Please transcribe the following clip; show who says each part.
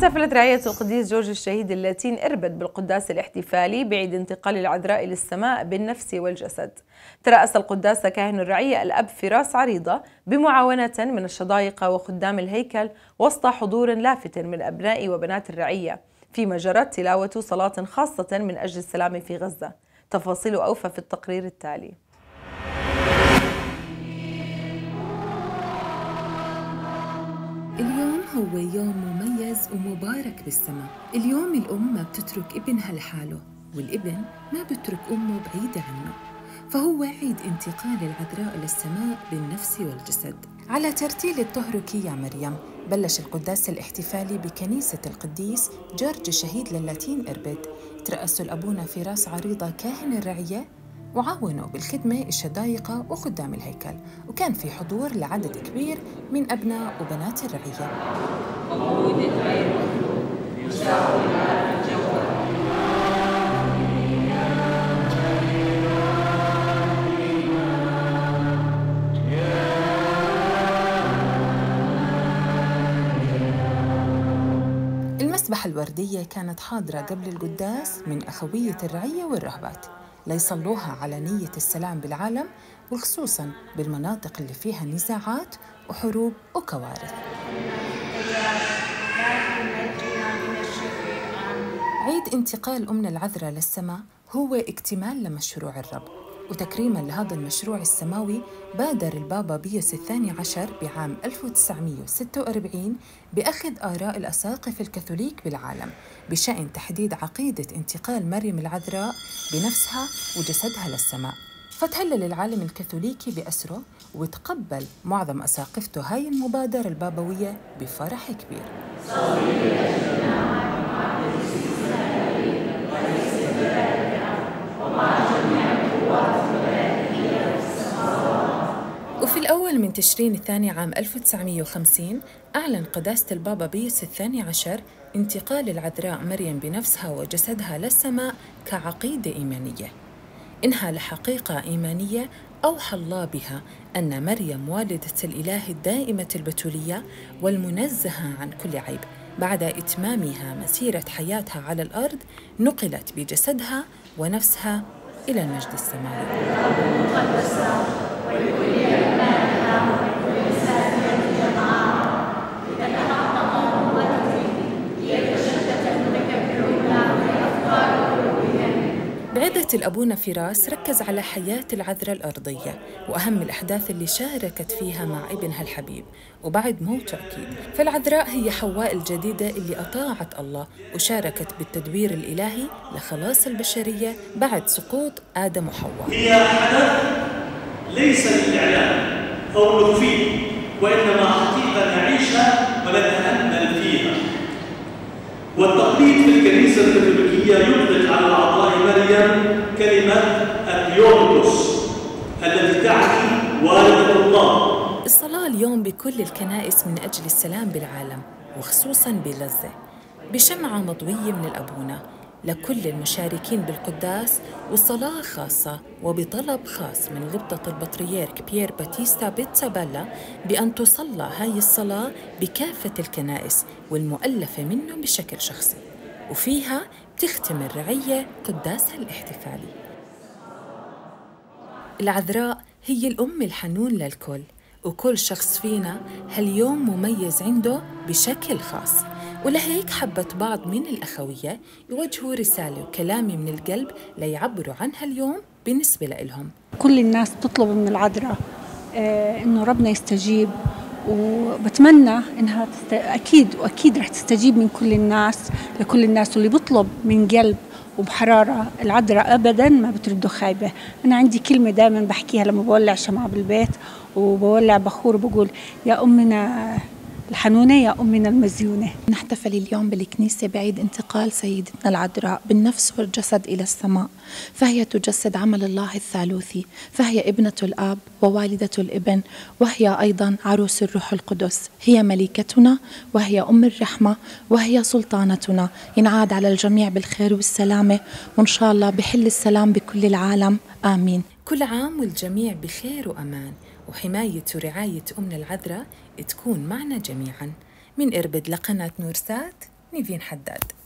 Speaker 1: احتفلت رعاية القديس جورج الشهيد اللاتين إربد بالقداس الاحتفالي بعيد انتقال العذراء للسماء بالنفس والجسد. ترأس القداس كاهن الرعية الأب فراس عريضة بمعاونة من الشضايقة وخدام الهيكل وسط حضور لافت من أبناء وبنات الرعية، فيما جرت تلاوة صلاة خاصة من أجل السلام في غزة. تفاصيل أوفى في التقرير التالي.
Speaker 2: اليوم هو يوم مميز ومبارك بالسماء. اليوم الأم ما بتترك ابنها لحاله، والابن ما بترك أمه بعيدة عنه، فهو عيد انتقال العذراء للسماء بالنفس والجسد. على ترتيل الطهرك يا مريم بلش القداس الاحتفالي بكنيسة القديس جورج الشهيد للاتين إربد. ترأسوا الأبونا فراس عريضة كاهن الرعية، وعاونوا بالخدمة الشدايقة وخدام الهيكل، وكان في حضور لعدد كبير من أبناء وبنات الرعية. المسبحة الوردية كانت حاضرة قبل القداس من أخوية الرعية والرهبات ليصلوها على نية السلام بالعالم، وخصوصاً بالمناطق اللي فيها نزاعات وحروب وكوارث. عيد انتقال أمنا العذراء للسماء هو اكتمال لمشروع الرب، وتكريماً لهذا المشروع السماوي بادر البابا بيوس الثاني عشر بعام 1946 بأخذ آراء الأساقفة الكاثوليك بالعالم بشأن تحديد عقيدة انتقال مريم العذراء بنفسها وجسدها للسماء. فتهلل العالم الكاثوليكي بأسره، وتقبل معظم أساقفته هاي المبادرة البابوية بفرح كبير. وفي الأول من تشرين الثاني عام 1950 أعلن قداسة البابا بيوس الثاني عشر انتقال العذراء مريم بنفسها وجسدها للسماء كعقيدة إيمانية، إنها لحقيقة إيمانية أوحى الله بها أن مريم والدة الإله الدائمة البتولية والمنزهة عن كل عيب. بعد إتمامها مسيرة حياتها على الأرض نقلت بجسدها ونفسها إلى المجد السماوي. بعظة الأبونا فراس ركز على حياة العذراء الأرضية وأهم الأحداث اللي شاركت فيها مع ابنها الحبيب وبعد موته أكيد. فالعذراء هي حواء الجديدة اللي أطاعت الله وشاركت بالتدبير الإلهي لخلاص البشرية بعد سقوط آدم وحواء.
Speaker 3: هي حدث ليس للإعلام أو الوفي، وإنما حقيقة نعيشها ونتأمل فيها. والتقليد في الكنيسة الكاثوليكية يطلق على العذراء مريم كلمة أثيوتوس التي تعني والدة الله.
Speaker 2: الصلاة اليوم بكل الكنائس من أجل السلام بالعالم وخصوصاً بغزة بشمعة مضوية من الأبونا لكل المشاركين بالقداس، وصلاة خاصة وبطلب خاص من غبطة البطريرك بيير باتيستا بيتسابيلا بأن تصلى هاي الصلاة بكافة الكنائس والمؤلفة منه بشكل شخصي، وفيها بتختم الرعية قداسها الاحتفالي. العذراء هي الأم الحنون للكل، وكل شخص فينا هاليوم مميز عنده بشكل خاص، ولهيك حبت بعض من الأخوية يوجهوا رسالة وكلامي من القلب ليعبروا عن هاليوم بالنسبة لهم.
Speaker 4: كل الناس بتطلب من العذراء إنه ربنا يستجيب، وبتمنى إنها أكيد رح تستجيب من كل الناس لكل الناس، واللي بيطلب من قلب وبحرارة العذراء أبداً ما بترده خايبة. أنا عندي كلمة دائماً بحكيها لما بولع شمعة بالبيت وبولع بخور، وبقول يا أمنا الحنونة يا أمنا المزيونة.
Speaker 5: نحتفل اليوم بالكنيسة بعيد انتقال سيدتنا العذراء بالنفس والجسد إلى السماء، فهي تجسد عمل الله الثالوثي، فهي ابنة الآب ووالدة الابن، وهي أيضا عروس الروح القدس. هي ملكتنا وهي أم الرحمة وهي سلطانتنا. ينعاد على الجميع بالخير والسلامة، وإن شاء الله بحل السلام بكل العالم، آمين.
Speaker 2: كل عام والجميع بخير وأمان، وحماية ورعاية أمنا العذراء تكون معنا جميعا. من إربد لقناة نورسات، نيفين حداد.